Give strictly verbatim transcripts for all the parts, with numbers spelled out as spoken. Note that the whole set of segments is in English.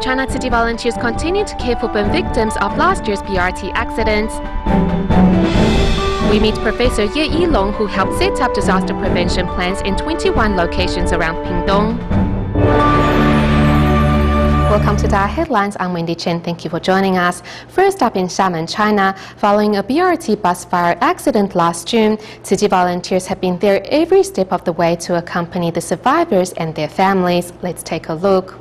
China Tzu Chi volunteers continue to care for burn victims of last year's B R T accidents. We meet Professor Ye Yilong, who helped set up disaster prevention plans in twenty-one locations around Pingdong. Welcome to our headlines. I'm Wendy Chen. Thank you for joining us. First up in Xiamen, China, following a B R T bus fire accident last June, Tzu Chi volunteers have been there every step of the way to accompany the survivors and their families. Let's take a look.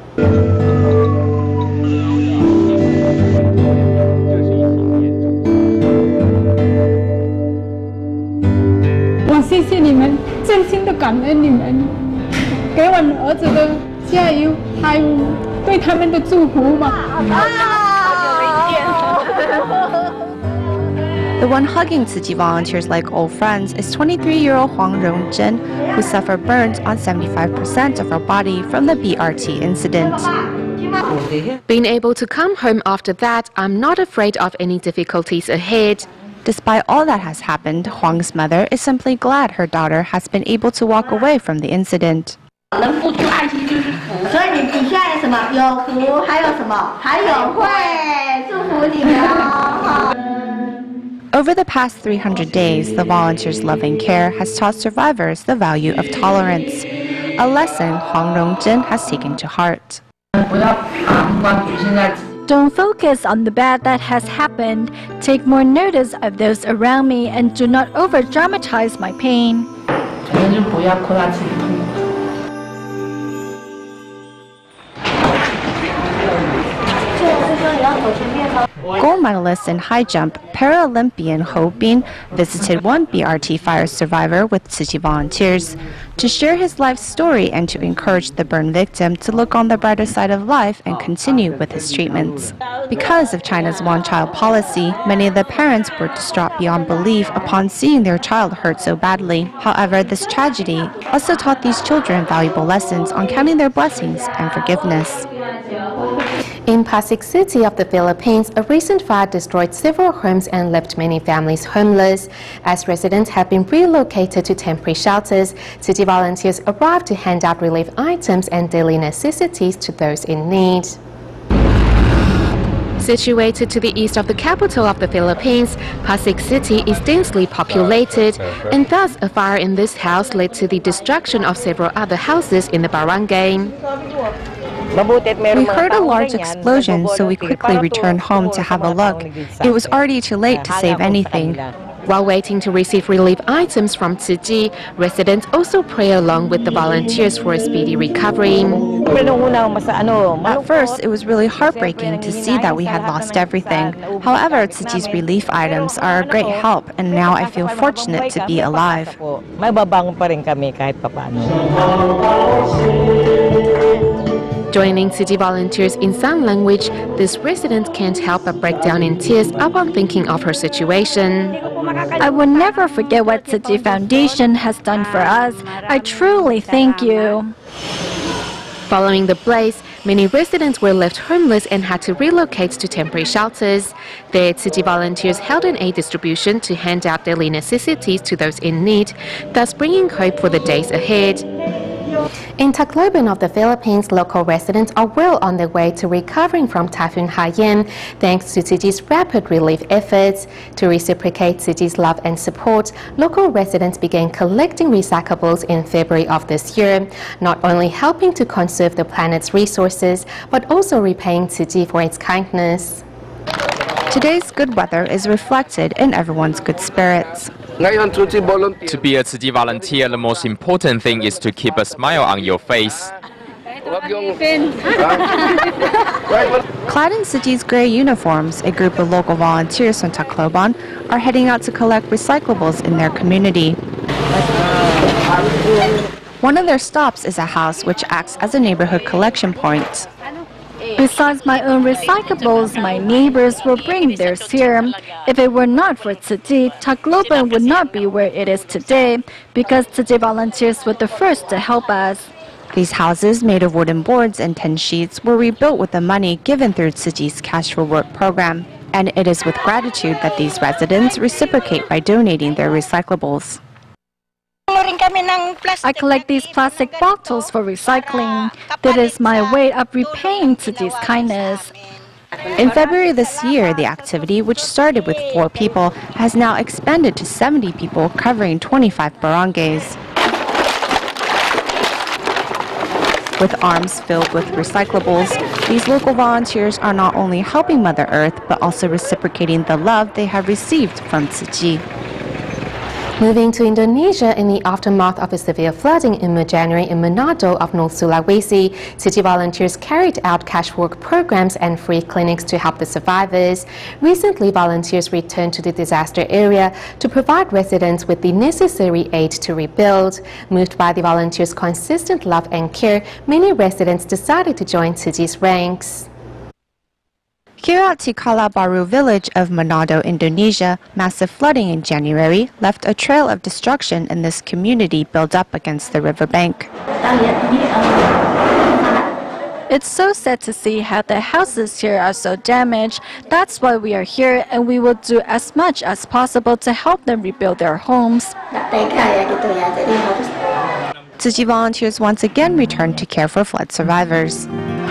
我谢谢你们，真心的感恩你们，给我们儿子的加油，还有对他们的祝福嘛。 The one hugging Tzu Chi volunteers like old friends is twenty-three-year-old Huang Rongjin, who suffered burns on seventy-five percent of her body from the B R T incident. Being able to come home after that, I'm not afraid of any difficulties ahead. Despite all that has happened, Huang's mother is simply glad her daughter has been able to walk away from the incident. Over the past three hundred days, the volunteers' loving care has taught survivors the value of tolerance, a lesson Huang Rongjin has taken to heart. Don't focus on the bad that has happened. Take more notice of those around me and do not over-dramatize my pain. Gold medalist in high jump, Paralympian Ho Bin visited one B R T fire survivor with Tzu Chi volunteers to share his life story and to encourage the burn victim to look on the brighter side of life and continue with his treatments. Because of China's one-child policy, many of the parents were distraught beyond belief upon seeing their child hurt so badly. However, this tragedy also taught these children valuable lessons on counting their blessings and forgiveness. In Pasig City of the Philippines, a recent fire destroyed several homes and left many families homeless. As residents have been relocated to temporary shelters, Tzu Chi volunteers arrived to hand out relief items and daily necessities to those in need. Situated to the east of the capital of the Philippines, Pasig City is densely populated, and thus a fire in this house led to the destruction of several other houses in the barangay. We heard a large explosion, so we quickly returned home to have a look. It was already too late to save anything. While waiting to receive relief items from Tzu Chi, residents also pray along with the volunteers for a speedy recovery. At first, it was really heartbreaking to see that we had lost everything. However, Tzu Chi's relief items are a great help, and now I feel fortunate to be alive. Joining Tzu Chi volunteers in sign language, this resident can't help but break down in tears upon thinking of her situation. I will never forget what Tzu Chi Foundation has done for us. I truly thank you. Following the blaze, many residents were left homeless and had to relocate to temporary shelters. There, Tzu Chi volunteers held an aid distribution to hand out daily necessities to those in need, thus bringing hope for the days ahead. In Tacloban of the Philippines, local residents are well on their way to recovering from Typhoon Haiyan thanks to Tzu Chi's rapid relief efforts. To reciprocate Tzu Chi's love and support, local residents began collecting recyclables in February of this year, not only helping to conserve the planet's resources, but also repaying Tzu Chi for its kindness. Today's good weather is reflected in everyone's good spirits. To be a Tzu Chi volunteer, the most important thing is to keep a smile on your face. Clad in Tzu Chi's gray uniforms, a group of local volunteers from Tacloban are heading out to collect recyclables in their community. One of their stops is a house which acts as a neighborhood collection point. Besides my own recyclables, my neighbors will bring theirs here. If it were not for Tzu Chi, Tacloban would not be where it is today, because Tzu Chi volunteers were the first to help us. These houses, made of wooden boards and tin sheets, were rebuilt with the money given through Tzu Chi's Cash for Work program. And it is with gratitude that these residents reciprocate by donating their recyclables. I collect these plastic bottles for recycling. That is my way of repaying Tzuji's kindness. In February this year, the activity, which started with four people, has now expanded to seventy people, covering twenty-five barangays. With arms filled with recyclables, these local volunteers are not only helping Mother Earth, but also reciprocating the love they have received from Tzu Chi. Moving to Indonesia, in the aftermath of a severe flooding in mid-January in Manado of North Sulawesi, Tzu Chi volunteers carried out cash work programs and free clinics to help the survivors. Recently, volunteers returned to the disaster area to provide residents with the necessary aid to rebuild. Moved by the volunteers' consistent love and care, many residents decided to join Tzu Chi's ranks. Here at Tikala Baru village of Manado, Indonesia, massive flooding in January left a trail of destruction in this community built up against the riverbank. It's so sad to see how the houses here are so damaged. That's why we are here, and we will do as much as possible to help them rebuild their homes. Tzu Chi volunteers once again returned to care for flood survivors.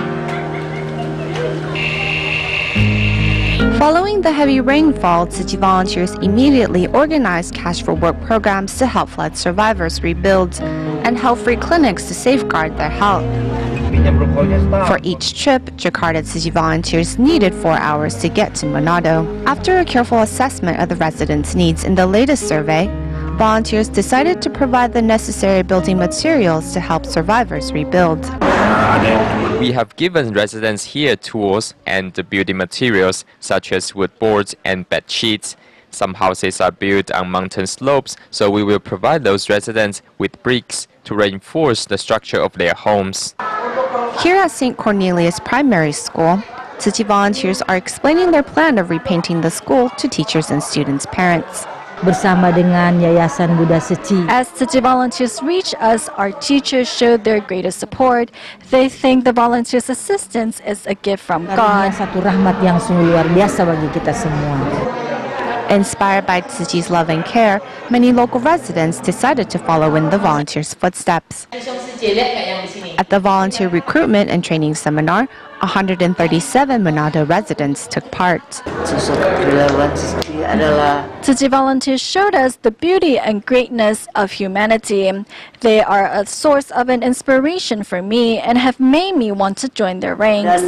Following the heavy rainfall, Tzu Chi volunteers immediately organized cash for work programs to help flood survivors rebuild and held free clinics to safeguard their health. For each trip, Jakarta Tzu Chi volunteers needed four hours to get to Manado. After a careful assessment of the residents' needs in the latest survey, volunteers decided to provide the necessary building materials to help survivors rebuild. We have given residents here tools and building materials such as wood boards and bed sheets. Some houses are built on mountain slopes, so we will provide those residents with bricks to reinforce the structure of their homes. Here at Saint Cornelius Primary School, Tzu Chi volunteers are explaining their plan of repainting the school to teachers and students' parents. Bersama dengan Yayasan Buddha Tzu Chi. As Tzu Chi volunteers reach us, our teachers showed their greatest support. They think the volunteers' assistance is a gift from God. Satu rahmat yang sungguh luar biasa bagi kita semua. Inspired by Tzu Chi's love and care, many local residents decided to follow in the volunteers' footsteps. At the volunteer recruitment and training seminar, one hundred thirty-seven Manado residents took part. Tzu Chi volunteers showed us the beauty and greatness of humanity. They are a source of an inspiration for me and have made me want to join their ranks.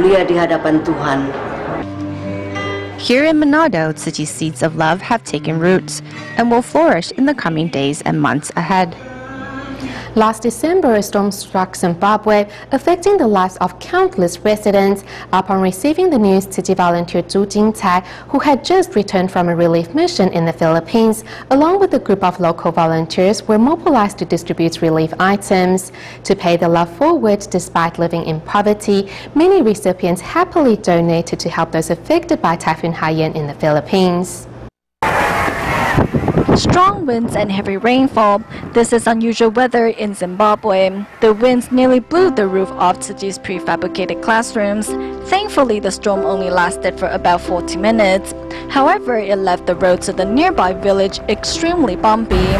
Here in Manado, Tzu Chi's seeds of love have taken roots and will flourish in the coming days and months ahead. Last December, a storm struck Zimbabwe, affecting the lives of countless residents. Upon receiving the news, Tzu Chi volunteer Zhu Jingcai, who had just returned from a relief mission in the Philippines, along with a group of local volunteers, were mobilized to distribute relief items. To pay the love forward, despite living in poverty, many recipients happily donated to help those affected by Typhoon Haiyan in the Philippines. Strong winds and heavy rainfall. This is unusual weather in Zimbabwe. The winds nearly blew the roof off Tzu Chi's prefabricated classrooms. Thankfully, the storm only lasted for about forty minutes. However, it left the road to the nearby village extremely bumpy.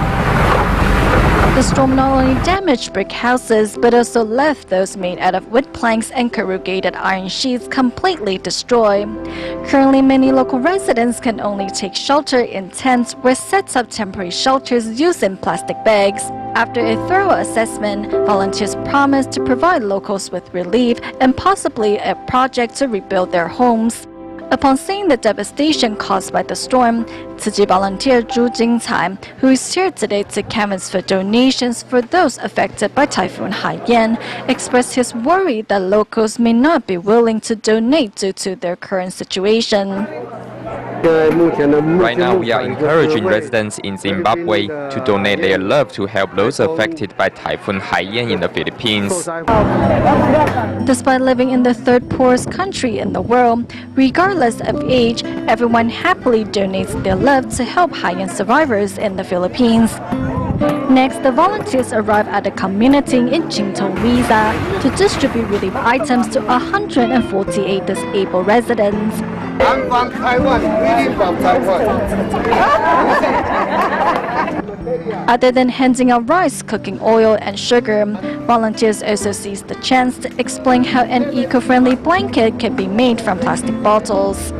The storm not only damaged brick houses, but also left those made out of wood planks and corrugated iron sheets completely destroyed. Currently, many local residents can only take shelter in tents where sets of temporary shelters using plastic bags. After a thorough assessment, volunteers promised to provide locals with relief and possibly a project to rebuild their homes. Upon seeing the devastation caused by the storm, Tzu Chi volunteer Zhu Jingcai, who is here today to canvass for donations for those affected by Typhoon Haiyan, expressed his worry that locals may not be willing to donate due to their current situation. Right now, we are encouraging residents in Zimbabwe to donate their love to help those affected by Typhoon Haiyan in the Philippines. Despite living in the third poorest country in the world, regardless of age, everyone happily donates their love to help Haiyan survivors in the Philippines. Next, the volunteers arrive at a community in Jingtou, Riza to distribute relief items to one hundred forty-eight disabled residents. I'm from Taiwan, really from Taiwan. Other than handing out rice, cooking oil, and sugar, volunteers also seize the chance to explain how an eco-friendly blanket can be made from plastic bottles.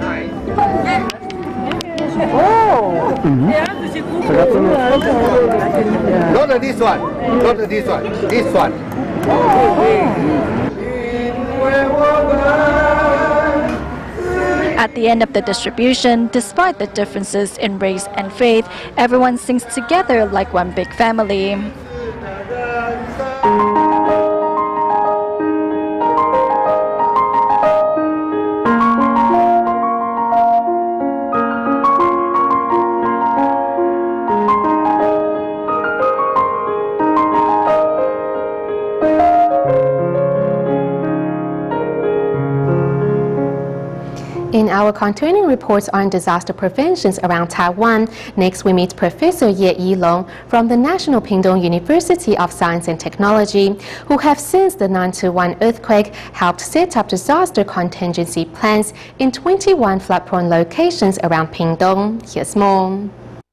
Oh! Mm-hmm. Not this one, not this one, this one. At the end of the distribution, despite the differences in race and faith, everyone sings together like one big family. In our continuing reports on disaster preventions around Taiwan, next we meet Professor Ye Yilong from the National Pingtung University of Science and Technology, who have since the nine two one earthquake helped set up disaster contingency plans in twenty-one flood-prone locations around Pingtung. Here's more.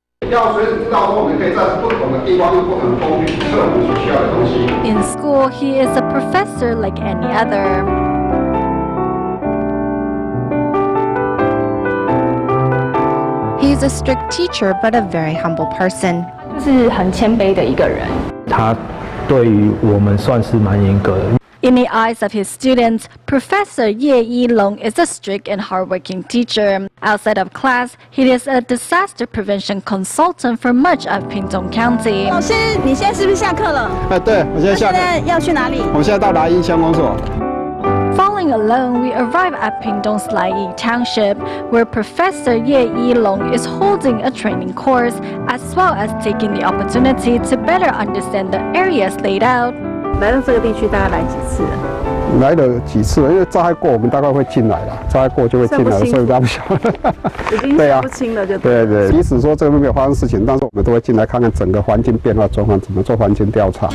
In school, he is a professor like any other. He is a strict teacher, but a very humble person. 是很谦卑的一个人。他对于我们算是蛮严格的。 In the eyes of his students, Professor Ye Yilong is a strict and hardworking teacher. Outside of class, he is a disaster prevention consultant for much of Pingtung County. 老师，你现在是不是下课了？ 啊，对，我现在下课。 现在要去哪里？ 我现在到达音乡公所。 Following alone, we arrive at Pingtung's Lai Township, where Professor Ye Yilong is holding a training course, as well as taking the opportunity to better understand the areas laid out. 来到这个地区大概来几次了？ 来了几次了，因为灾害过，我们大概会进来了，灾害过就会进来，所以大不晓得。 已经算不清了，就对对。即使说这个没有发生事情，但是我们都会进来看看整个环境变化状况，怎么做环境调查。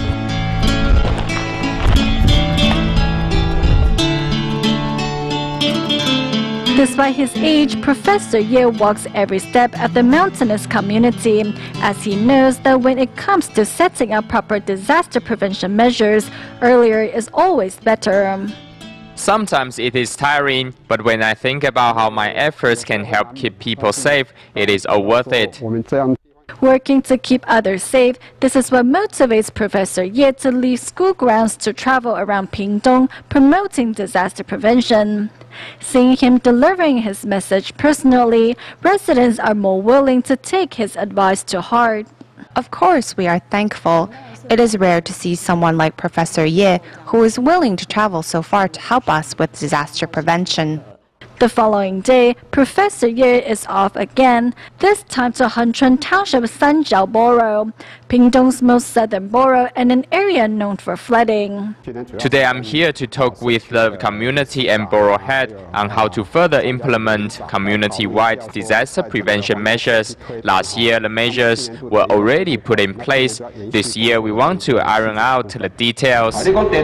Despite his age, Professor Ye walks every step of the mountainous community, as he knows that when it comes to setting up proper disaster prevention measures, earlier is always better. Sometimes it is tiring, but when I think about how my efforts can help keep people safe, it is all worth it. Working to keep others safe, this is what motivates Professor Ye to leave school grounds to travel around Pingtung, promoting disaster prevention. Seeing him delivering his message personally, residents are more willing to take his advice to heart. Of course, we are thankful. It is rare to see someone like Professor Ye, who is willing to travel so far to help us with disaster prevention. The following day, Professor Ye is off again, this time to Henchun Township Sanjiao Borough, Pingtung's most southern borough and an area known for flooding. Today I'm here to talk with the community and borough head on how to further implement community-wide disaster prevention measures. Last year the measures were already put in place. This year we want to iron out the details.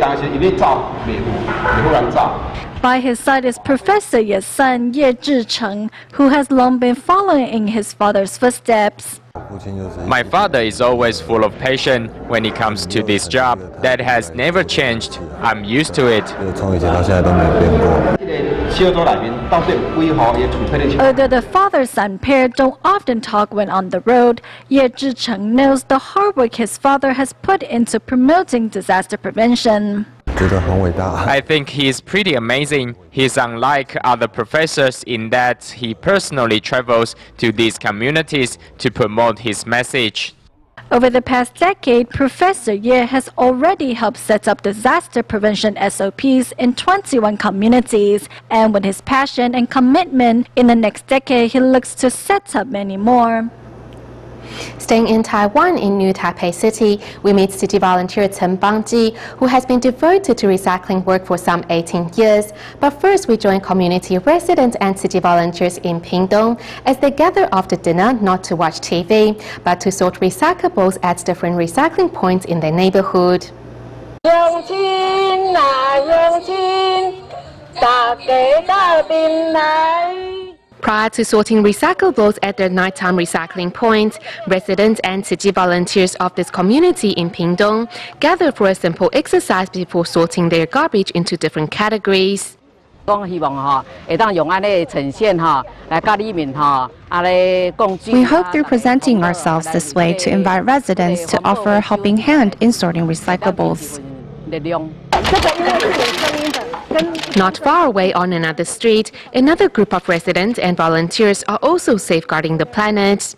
By his side is Professor Ye's son, Ye Zhicheng, who has long been following in his father's footsteps. My father is always full of passion when it comes to this job. That has never changed. I'm used to it. Although the father-son pair don't often talk when on the road, Ye Zhicheng knows the hard work his father has put into promoting disaster prevention. I think he is pretty amazing. He is unlike other professors in that he personally travels to these communities to promote his message. Over the past decade, Professor Ye has already helped set up disaster prevention S O Ps in twenty-one communities, and with his passion and commitment, in the next decade he looks to set up many more. Staying in Taiwan in New Taipei City, we meet city volunteer Chen Bangji, who has been devoted to recycling work for some eighteen years. But first, we join community residents and city volunteers in Pingtung as they gather after dinner not to watch T V, but to sort recyclables at different recycling points in their neighborhood. Prior to sorting recyclables at their nighttime recycling point, residents and Tzu Chi volunteers of this community in Pingtung gather for a simple exercise before sorting their garbage into different categories. We hope through presenting ourselves this way to invite residents to offer a helping hand in sorting recyclables. Not far away on another street, another group of residents and volunteers are also safeguarding the planet.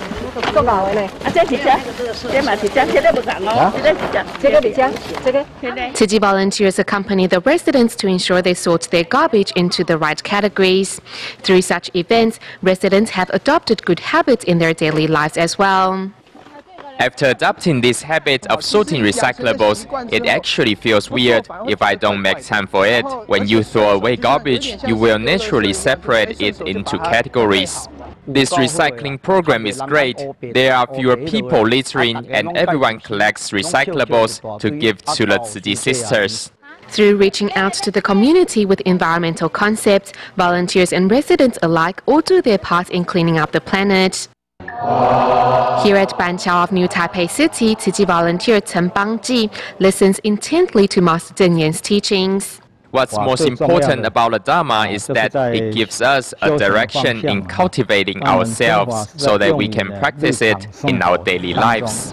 Tzu Chi volunteers accompany the residents to ensure they sort their garbage into the right categories. Through such events, residents have adopted good habits in their daily lives as well. After adopting this habit of sorting recyclables, it actually feels weird if I don't make time for it. When you throw away garbage, you will naturally separate it into categories. This recycling program is great. There are fewer people littering and everyone collects recyclables to give to the Tzu Chi sisters. Through reaching out to the community with environmental concepts, volunteers and residents alike all do their part in cleaning up the planet. Here at Banqiao of New Taipei City, Tzu Chi volunteer Chen Bangji listens intently to Master Zheng Yan's teachings. What's most important about the Dharma is that it gives us a direction in cultivating ourselves so that we can practice it in our daily lives.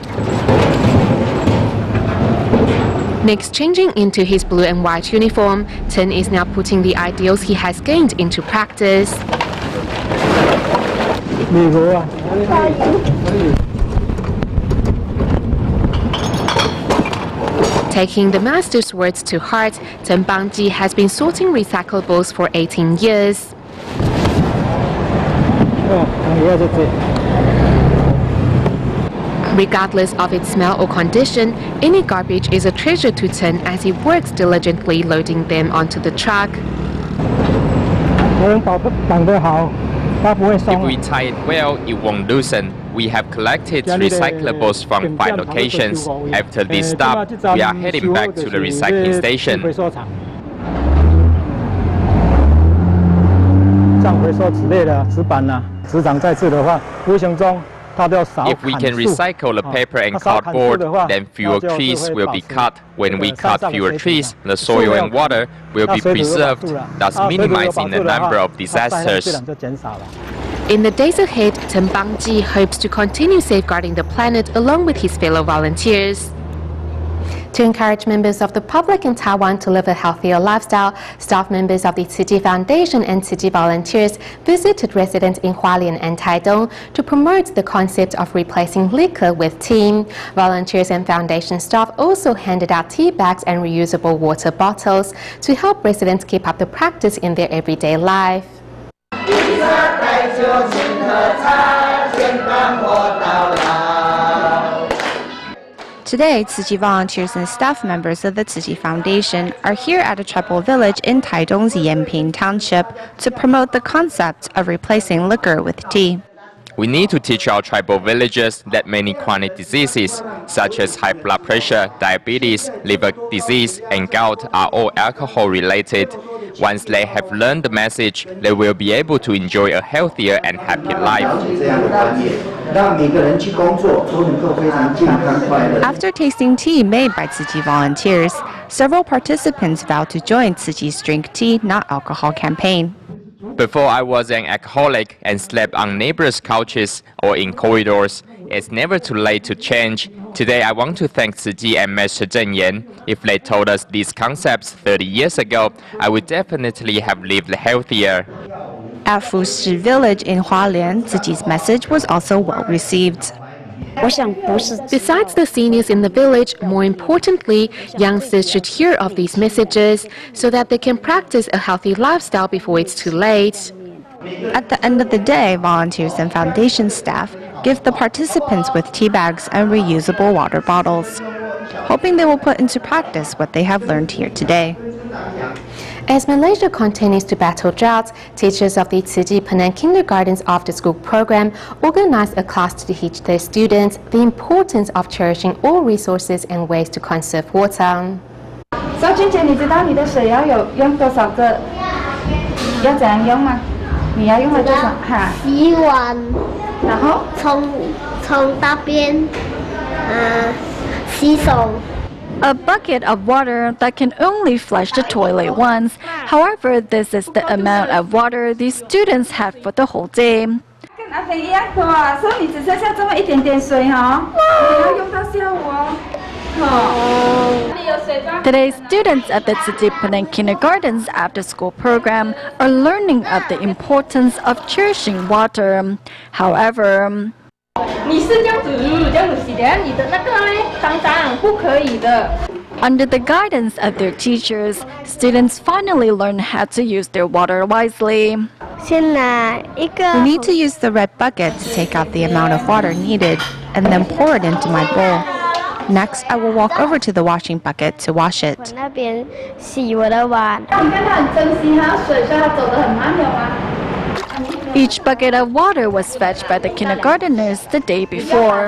Next, changing into his blue and white uniform, Chen is now putting the ideals he has gained into practice. Taking the master's words to heart, Chen Bangji has been sorting recyclables for eighteen years. Regardless of its smell or condition, any garbage is a treasure to Chen as he works diligently loading them onto the truck. If we tie it well, it won't loosen. We have collected recyclables from five locations. After this stop, we are heading back to the recycling station. If we can recycle the paper and cardboard, then fewer trees will be cut. When we cut fewer trees, the soil and water will be preserved, thus minimizing the number of disasters. In the days ahead, Chen Bangji hopes to continue safeguarding the planet along with his fellow volunteers. To encourage members of the public in Taiwan to live a healthier lifestyle, staff members of the Tzu Chi Foundation and Tzu Chi volunteers visited residents in Hualien and Taidong to promote the concept of replacing liquor with tea. Volunteers and foundation staff also handed out tea bags and reusable water bottles to help residents keep up the practice in their everyday life. Today, Tzu Chi volunteers and staff members of the Tzu Chi Foundation are here at a tribal village in Taidong's Yanping Township to promote the concept of replacing liquor with tea. We need to teach our tribal villagers that many chronic diseases, such as high blood pressure, diabetes, liver disease, and gout, are all alcohol-related. Once they have learned the message, they will be able to enjoy a healthier and happier life. After tasting tea made by Tzu Chi volunteers, several participants vowed to join Tzu Chi's Drink Tea, Not Alcohol campaign. Before I was an alcoholic and slept on neighbors' couches or in corridors. It's never too late to change. Today I want to thank Tzu Chi and Master Zheng Yan. If they told us these concepts thirty years ago, I would definitely have lived healthier. At Fushi village in Hualien, Tzu Chi's message was also well received. Besides the seniors in the village, more importantly, youngsters should hear of these messages so that they can practice a healthy lifestyle before it's too late. At the end of the day, volunteers and foundation staff give the participants with tea bags and reusable water bottles, hoping they will put into practice what they have learned here today. As Malaysia continues to battle droughts, teachers of the Tzu Chi Penang Kindergarten's after-school program organized a class to teach their students the importance of cherishing all resources and ways to conserve water. 小娟姐，你知道你的水要有用多少个？要怎样用吗？ 你要用来做什么？哈， 洗碗， 然后冲冲大便，嗯，洗手。 A bucket of water that can only flush the toilet once. However, this is the amount of water these students have for the whole day. 跟阿飞一样多，所以你只剩下这么一点点水哈，你要用到下午哦。 Today, students at the Tzu Chi Penang Kindergarten's after-school program are learning of the importance of cherishing water. However, 你是这样子，这样子洗的，你的那个呢，脏脏，不可以的。 under the guidance of their teachers, students finally learn how to use their water wisely. We need to use the red bucket to take out the amount of water needed and then pour it into my bowl. Next, I will walk over to the washing bucket to wash it. Each bucket of water was fetched by the kindergarteners the day before.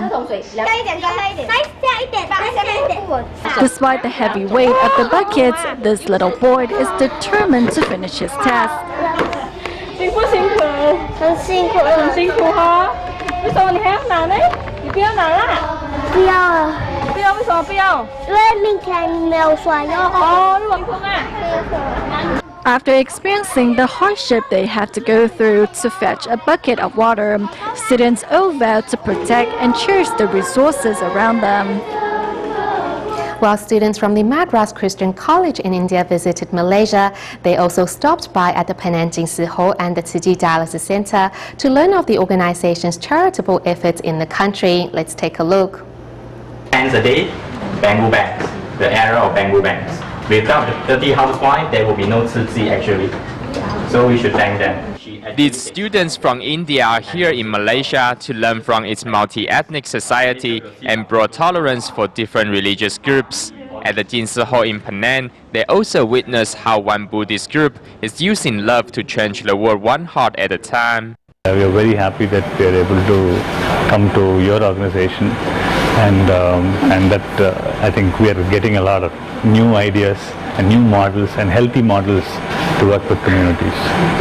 Despite the heavy weight of the buckets, this little boy is determined to finish his task. 辛不辛苦？很辛苦，很辛苦哈。为什么你还要拿呢？你不要拿啦。不要了。不要？为什么不要？因为明天没有刷牙。哦，如果痛啊。 After experiencing the hardship they had to go through to fetch a bucket of water, students all vowed to protect and cherish the resources around them. While students from the Madras Christian College in India visited Malaysia, they also stopped by at the Penang Jinsi Hall and the Tzu Chi Dialysis Center to learn of the organization's charitable efforts in the country. Let's take a look. Hence a day, bamboo banks, the era of bamboo banks. Without the dirty housewife, there will be no Tzu Chi actually. So we should thank them. These students from India are here in Malaysia to learn from its multi-ethnic society and broad tolerance for different religious groups. At the Jinsi Hall in Penang, they also witnessed how one Buddhist group is using love to change the world one heart at a time. We are very happy that we are able to come to your organization, and um, and that uh, I think we are getting a lot of new ideas and new models and healthy models to work with communities.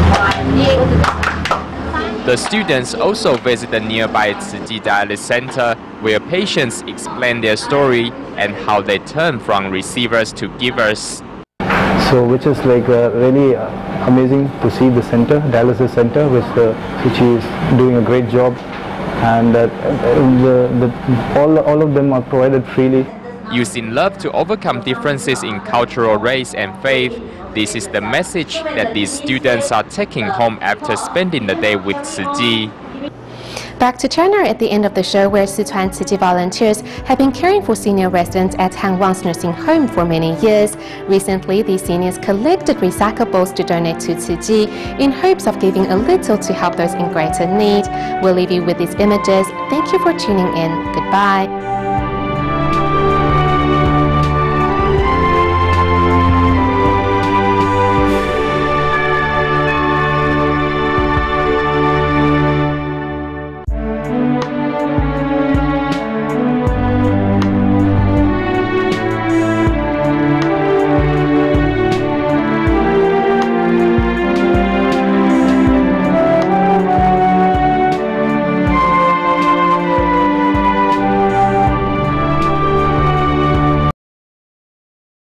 The students also visit the nearby Tzu Chi Dialysis Center, where patients explain their story and how they turn from receivers to givers. So, which is like uh, really uh, amazing to see the center, dialysis center, which uh, which is doing a great job, and uh, the, the, all all of them are provided freely. Using love to overcome differences in cultural, race and faith, this is the message that these students are taking home after spending the day with Tzu Chi. Back to China at the end of the show, where Sichuan Tzu Chi volunteers have been caring for senior residents at Han Wang's nursing home for many years. Recently, these seniors collected recyclables to donate to Tzu Chi in hopes of giving a little to help those in greater need. We'll leave you with these images. Thank you for tuning in. Goodbye.